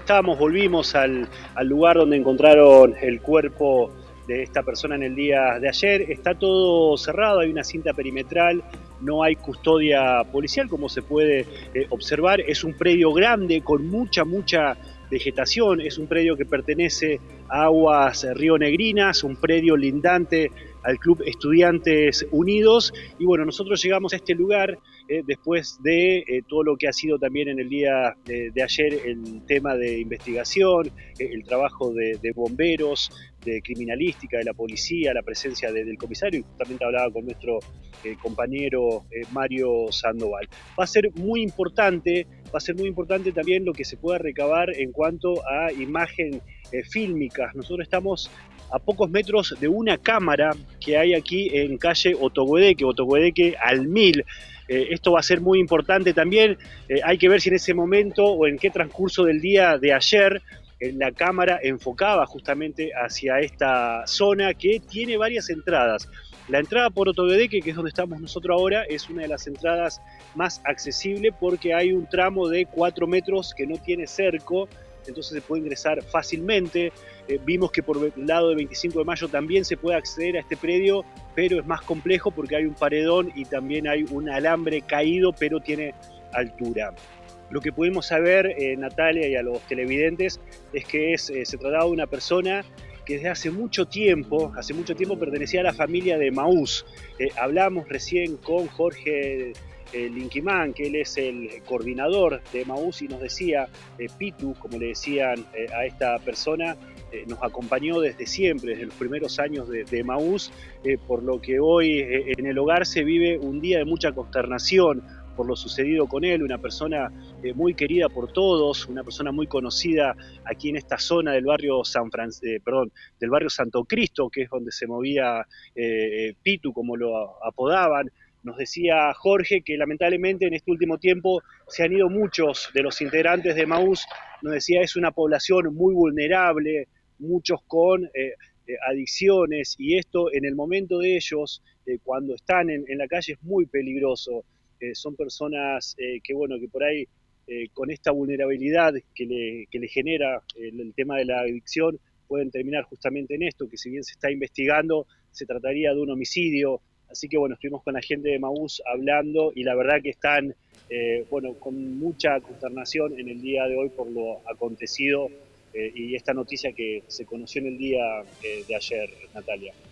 estamos, volvimos al lugar donde encontraron el cuerpo de esta persona en el día de ayer. Está todo cerrado, hay una cinta perimetral, no hay custodia policial, como se puede observar. Es un predio grande con mucha vegetación, es un predio que pertenece a Aguas Río Negrinas, un predio lindante al Club Estudiantes Unidos. Y bueno, nosotros llegamos a este lugar después de todo lo que ha sido también en el día de ayer el tema de investigación, el trabajo de bomberos, de criminalística, de la policía, la presencia del comisario, y justamente hablaba con nuestro compañero Mario Sandoval. Va a ser muy importante también lo que se pueda recabar en cuanto a imagen fílmica. Nosotros estamos a pocos metros de una cámara que hay aquí en calle Otoguedeque al 1000. Esto va a ser muy importante también. Hay que ver si en ese momento o en qué transcurso del día de ayer la cámara enfocaba justamente hacia esta zona que tiene varias entradas. La entrada por Otoguedeque, que es donde estamos nosotros ahora, es una de las entradas más accesibles porque hay un tramo de 4 metros que no tiene cerco, entonces se puede ingresar fácilmente. Vimos que por el lado de 25 de mayo también se puede acceder a este predio, pero es más complejo porque hay un paredón y también hay un alambre caído, pero tiene altura. Lo que pudimos saber, Natalia, y a los televidentes, es que se trataba de una persona que desde hace mucho tiempo pertenecía a la familia de Maús. Hablamos recién con Jorge Linquimán, que él es el coordinador de Maús, y nos decía, Pitu, como le decían a esta persona, nos acompañó desde siempre, desde los primeros años de Maús, por lo que hoy en el hogar se vive un día de mucha consternación por lo sucedido con él, una persona muy querida por todos, una persona muy conocida aquí en esta zona del barrio del barrio Santo Cristo, que es donde se movía Pitu, como lo apodaban. Nos decía Jorge que lamentablemente en este último tiempo se han ido muchos de los integrantes de Maús. Nos decía, es una población muy vulnerable, muchos con adicciones, y esto en el momento de ellos, cuando están en la calle, es muy peligroso. Son personas que, bueno, que por ahí con esta vulnerabilidad que le genera el tema de la adicción, pueden terminar justamente en esto, que si bien se está investigando, se trataría de un homicidio. Así que bueno, estuvimos con la gente de Maús hablando y la verdad que están bueno, con mucha consternación en el día de hoy por lo acontecido y esta noticia que se conoció en el día de ayer, Natalia.